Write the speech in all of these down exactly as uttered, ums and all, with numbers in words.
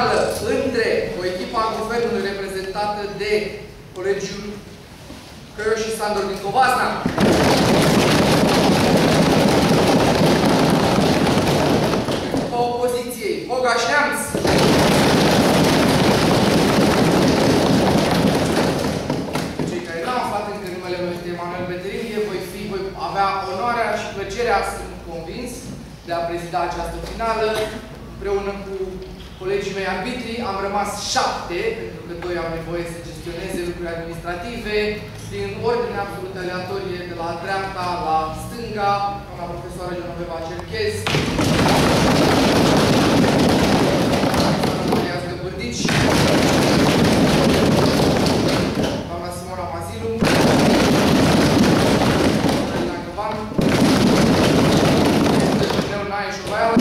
finală între o echipă a guvernului reprezentată de colegiul Căioș și Sandor din Covasna. Echipa opoziției, Hogaș Neamț. Cei care n-au aflat încă numele meu este Emanuel Beterin, voi fi, voi avea onoarea și plăcerea, sunt convins, de a prezida această finală. Împreună cu colegii mei arbitri am rămas șapte, pentru că doi au nevoie să gestioneze lucruri administrative, din ordine absolut aleatorie, de la dreapta la stânga, doamna profesoară Genoveva Cerchez, doamna Maria Zgăbârdici, doamna Simona Mazilu, doamna Găvan, domnul Nae Șovaia,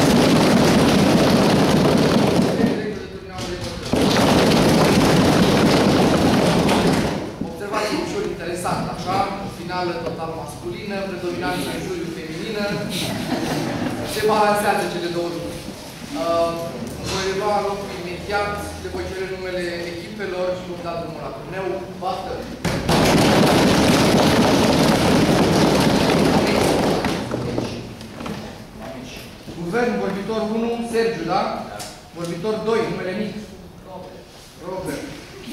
interesant, așa, finală total masculină, predominanță în juriu feminină, se balansează cele două lucruri. Uh, voi lua locul imediat, le voi cere numele echipelor și vom da drumul la turneu. Baftă! Guvern, vorbitor unu, Sergiu, da? Vorbitor doi, numele mic. Robert. Robert.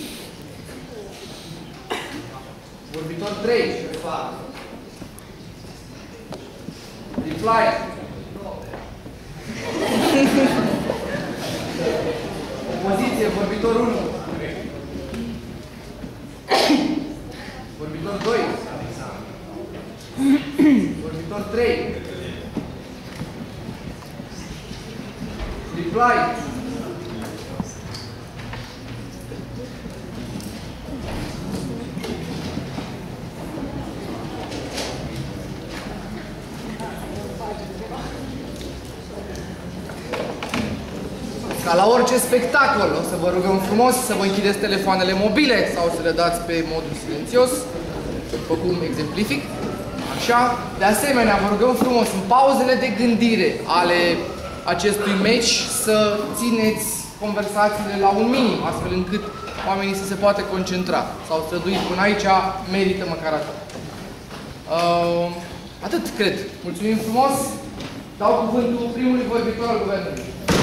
Vorbitor trei. Ștefan. Reply. Opoziție, vorbitor unu. Vorbitor doi. Vorbitor trei. Reply. Ca la orice spectacol, o să vă rugăm frumos să vă închideți telefoanele mobile sau să le dați pe modul silențios, după cum exemplific. Așa. De asemenea, vă rugăm frumos, în pauzele de gândire ale acestui meci, să țineți conversațiile la un minim, astfel încât oamenii să se poată concentra. S-au străduit până aici, merită măcar atât. Uh, atât, cred. Mulțumim frumos. Dau cuvântul primului vorbitor al guvernului.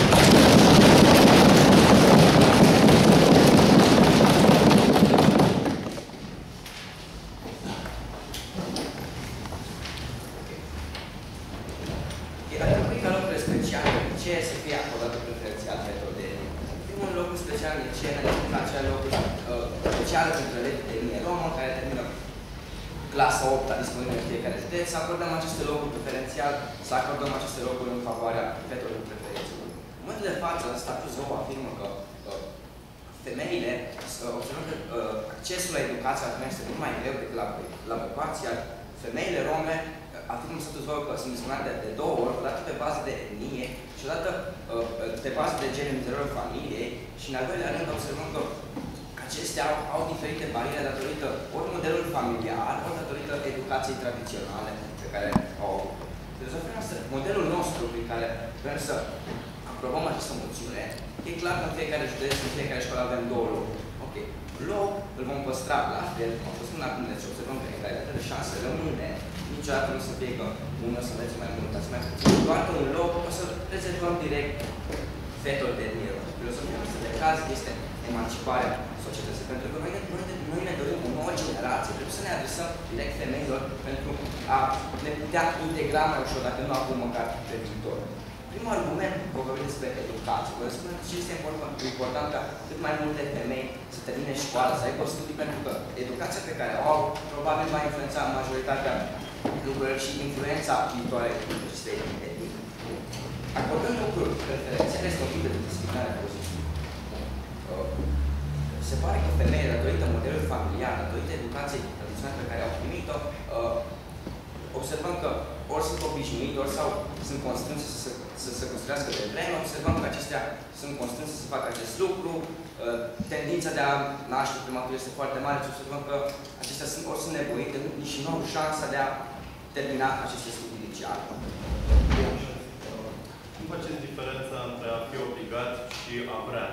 Clasa opt disponibilă în fiecare județ, să acordăm aceste locuri preferențial, să acordăm aceste locuri în favoarea fetelor de preferință. În momentul de față, statul Z O afirmă că uh, femeile, uh, observăm că uh, accesul la educație la femei este mult mai greu decât la, la bărbați, iar femeile rome uh, afirmă statul Z O că sunt discriminate de, de două ori, odată pe bază de etnie și odată uh, pe bază de gen în interiorul familiei și în al doilea rând observăm că acestea au, au diferite bariere datorită ori modelului familiar, ori datorită educației tradiționale pe care au avut. Filozofia noastră, modelul nostru prin care vrem să aprobăm această moțiune, e clar că în fiecare județ, în fiecare școală avem două locuri. Ok. Loc îl vom păstra la fel, am fost până acum, deci observăm că egalitatea de șanse rămâne, niciodată nu se fie că unul să merge mai mult, să mai puțin, doar că un loc o să rezervăm direct fetelor de etnie. Filozofia noastră de caz este emanciparea societății, pentru că noi, noi, noi ne dorim o nouă generație, trebuie să ne adresăm direct femeilor pentru a ne putea integra mai ușor, dacă nu acum, măcar pe viitor. Primul argument, vorbind despre educație, vă spun ce este important, important ca cât mai multe femei să termine școală, să aibă studii, pentru că educația pe care o au probabil va influența majoritatea lucrurilor și influența viitoare acestei etnii. Acordând lucruri preferențiale este un tip de discriminare pozitivă. Se pare că femeile, datorită modelului familiar, datorită educației tradiționale pe care au primit-o, observăm că ori sunt obișnuite, ori sau sunt constrânse să se, să se construiască de vreme, observăm că acestea sunt constrânse să facă acest lucru, tendința de a naște prematur este foarte mare și observăm că acestea sunt, ori sunt nevoite și nu au șansa de a termina aceste studii iniciale. Cum faceți diferența între a fi obligat și a vrea?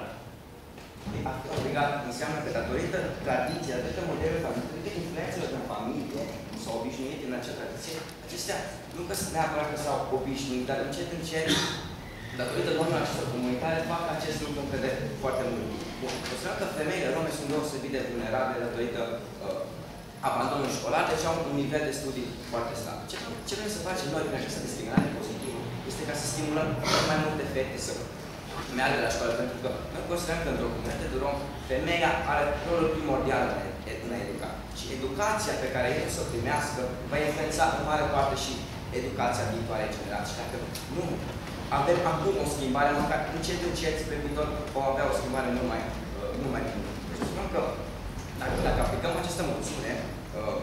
A fi obligat înseamnă că datorită tradiției, datorită modelului familiei, datorită influențelor din familie, sau obișnuite în acea tradiție, acestea nu că sunt neapărat că s-au obișnuit, dar încet, încet, datorită normei acestor comunitare, fac acest lucru în credere foarte mult. Bun, considerăm că femeile rome sunt deosebit de vulnerabile datorită uh, abandonului școlar, deci au un nivel de studii foarte slab. Ce, ce vrem să facem noi prin această discriminare pozitivă este ca să stimulăm mai multe fete să meargă la școală, pentru că noi considerăm că într-o comunitate de rom, femeia are rolul primordial în a educa. Și educația pe care ei o să o primească va influența în mare parte și educația viitoarei generații. Dacă nu avem acum o schimbare, măcar încet, încet, pe viitor vom avea o schimbare mult mai, uh, mult mai bună. Deci spunem că dacă, dacă aplicăm această moțiune, uh,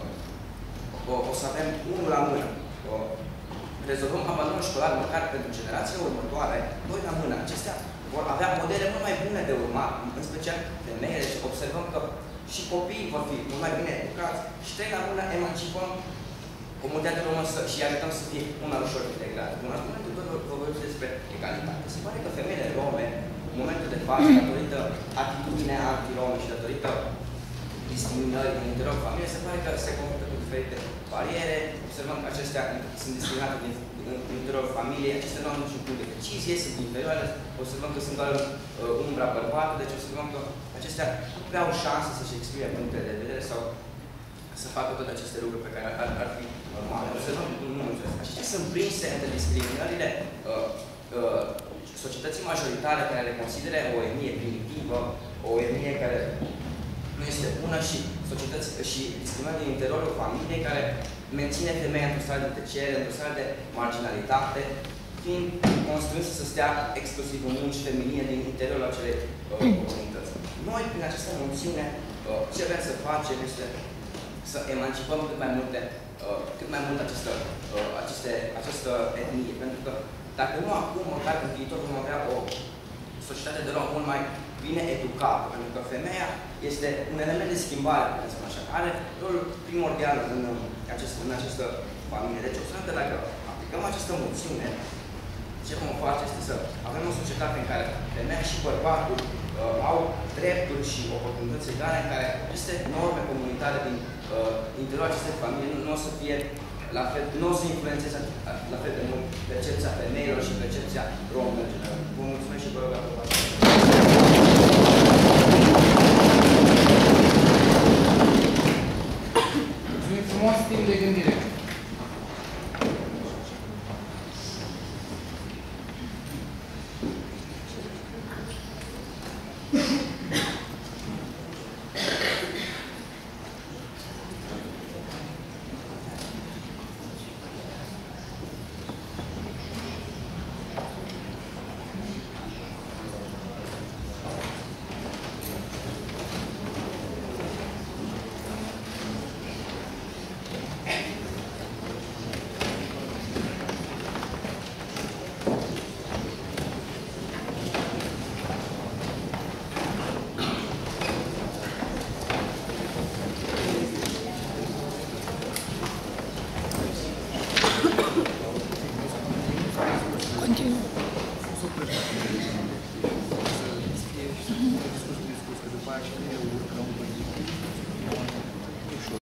o, o să avem unul la mână. Uh, rezolvăm abandonul școlar măcar pentru generația următoare, doi la mână. Acestea vor avea modele mult mai bune de urmat, în special femeile. Deci observăm că și copiii vor fi mult mai bine educați și trei la mână emancipăm comunitatea română și arătăm să fie mult mai ușor integrate. În argumentul doi vă vorbesc despre egalitate. Se pare că femeile rome, în momentul de față, datorită atitudinea anti-rome și datorită discriminării din interiorul familiei, se pare că se confruntă cu diferite bariere. Observăm că acestea sunt discriminate din, în interiorul familiei, acestea nu au niciun punct de decizie, sunt inferioare, observăm că sunt doar uh, umbra bărbată, deci observăm că acestea nu prea au șanse să-și exprime punctele de vedere sau să facă toate aceste lucruri pe care ar, ar fi normale. Observăm, nu înțeles. Acestea sunt prinse între discriminările uh, uh, societății majoritare care le consideră o etnie primitivă, o etnie care nu este bună și societăți și discriminări din interiorul familiei care menține femeia într-o stare de tăcere, într-o stare de marginalitate, fiind construinsă să stea exclusiv în munci feminine din interiorul acelei uh, comunități. Noi, prin această moțiune, uh, ce vrem să facem este să emancipăm cât mai multe, uh, cât mai mult această, uh, aceste, această etnie. Pentru că dacă nu acum, măcar în viitor vom avea o societate de rom mult mai bine educată. Pentru că femeia este un element de schimbare, să spun așa. Are rolul primordial în, acest, în această familie. Deci observăm că dacă aplicăm această moțiune, ce vom face este să avem o societate în care femeia și bărbatul uh, au drepturi și oportunități egale, în care aceste norme comunitare din uh, interiorul acestei familii nu, nu o să fie la fel, nu o să influențeze la fel de mult percepția femeilor și percepția romilor în general. Vă mulțumesc și vă rog aprobați. Mulțumim frumos, timp de gândire.